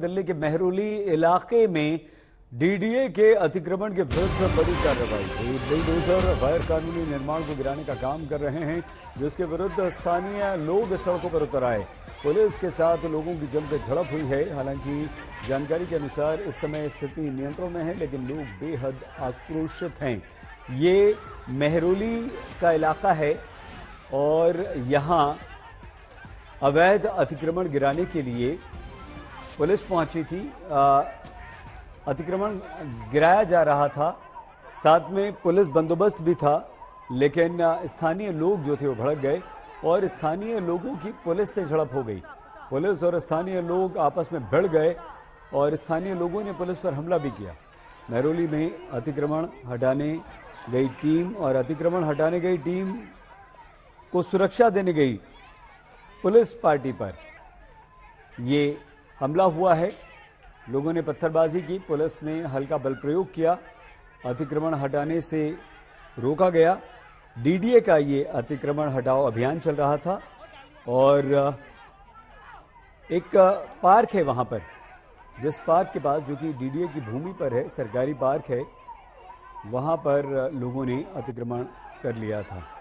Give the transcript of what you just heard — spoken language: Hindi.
दिल्ली के मेहरौली इलाके में डीडीए के अतिक्रमण के विरुद्ध बड़ी कार्रवाई हुई। बुलडोजर गैर कानूनी निर्माण को गिराने का काम कर रहे हैं, जिसके विरुद्ध स्थानीय लोग सड़कों पर उतर आए। पुलिस के साथ लोगों की जमकर झड़प हुई है। हालांकि जानकारी के अनुसार इस समय स्थिति नियंत्रण में है, लेकिन लोग बेहद आक्रोशित हैं। ये मेहरौली का इलाका है और यहाँ अवैध अतिक्रमण गिराने के लिए पुलिस पहुंची थी। अतिक्रमण गिराया जा रहा था, साथ में पुलिस बंदोबस्त भी था, लेकिन स्थानीय लोग जो थे वो भड़क गए और स्थानीय लोगों की पुलिस से झड़प हो गई। पुलिस और स्थानीय लोग आपस में भिड़ गए और स्थानीय लोगों ने पुलिस पर हमला भी किया। मेहरौली में अतिक्रमण हटाने गई टीम और अतिक्रमण हटाने गई टीम को सुरक्षा देने गई पुलिस पार्टी पर ये हमला हुआ है। लोगों ने पत्थरबाजी की, पुलिस ने हल्का बल प्रयोग किया, अतिक्रमण हटाने से रोका गया। डीडीए का ये अतिक्रमण हटाओ अभियान चल रहा था और एक पार्क है वहां पर, जिस पार्क के पास, जो कि डीडीए की भूमि पर है, सरकारी पार्क है, वहां पर लोगों ने अतिक्रमण कर लिया था।